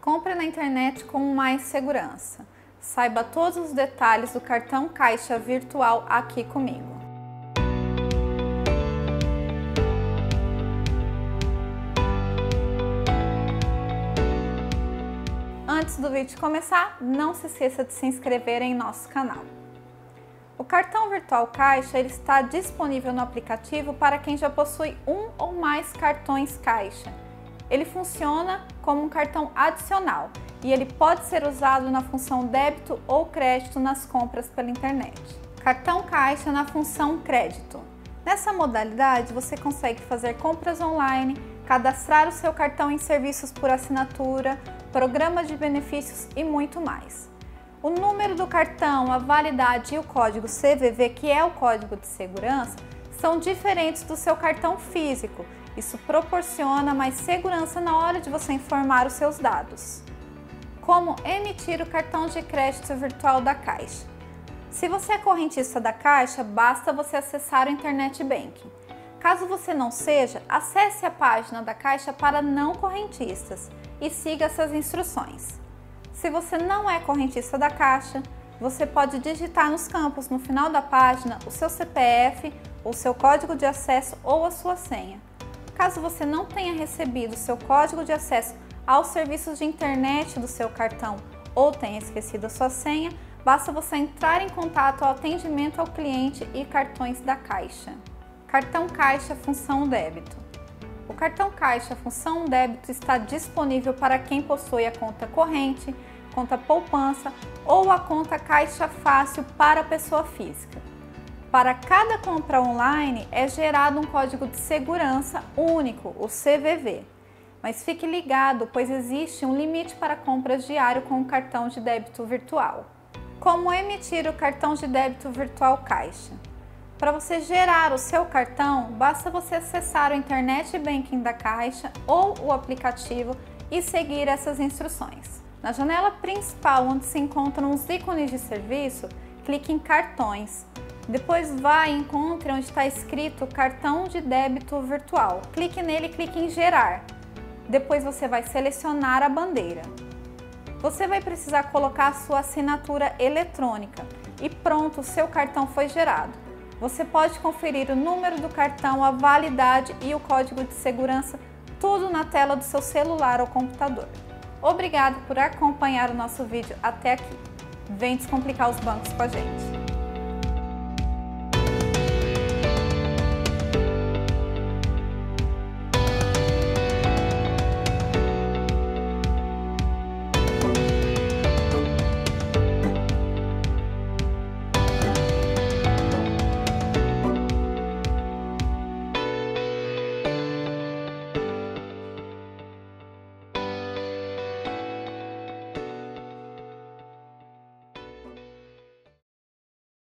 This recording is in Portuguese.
Compre na internet com mais segurança. Saiba todos os detalhes do cartão Caixa Virtual aqui comigo. Antes do vídeo começar, não se esqueça de se inscrever em nosso canal. O cartão virtual Caixa ele está disponível no aplicativo para quem já possui um ou mais cartões Caixa. Ele funciona como um cartão adicional e ele pode ser usado na função débito ou crédito nas compras pela internet. Cartão Caixa na função crédito. Nessa modalidade você consegue fazer compras online, cadastrar o seu cartão em serviços por assinatura, programa de benefícios e muito mais. O número do cartão, a validade e o código CVV, que é o código de segurança, são diferentes do seu cartão físico. Isso proporciona mais segurança na hora de você informar os seus dados. Como emitir o cartão de crédito virtual da Caixa? Se você é correntista da Caixa, basta você acessar o Internet Banking. Caso você não seja, acesse a página da Caixa para não correntistas e siga essas instruções. Se você não é correntista da Caixa, você pode digitar nos campos no final da página o seu CPF, o seu código de acesso ou a sua senha. Caso você não tenha recebido o seu código de acesso aos serviços de internet do seu cartão ou tenha esquecido a sua senha, basta você entrar em contato ao atendimento ao cliente e cartões da Caixa. Cartão Caixa função débito. O cartão Caixa função débito está disponível para quem possui a conta corrente, conta poupança ou a conta Caixa Fácil para a pessoa física. Para cada compra online é gerado um código de segurança único, o CVV. Mas fique ligado, pois existe um limite para compras diário com o cartão de débito virtual. Como emitir o cartão de débito virtual Caixa? Para você gerar o seu cartão, basta você acessar o Internet Banking da Caixa ou o aplicativo e seguir essas instruções. Na janela principal, onde se encontram os ícones de serviço, clique em Cartões. Depois vá e encontre onde está escrito Cartão de Débito Virtual. Clique nele e clique em Gerar. Depois você vai selecionar a bandeira. Você vai precisar colocar a sua assinatura eletrônica e pronto, o seu cartão foi gerado. Você pode conferir o número do cartão, a validade e o código de segurança, tudo na tela do seu celular ou computador. Obrigado por acompanhar o nosso vídeo até aqui. Vem descomplicar os bancos com a gente!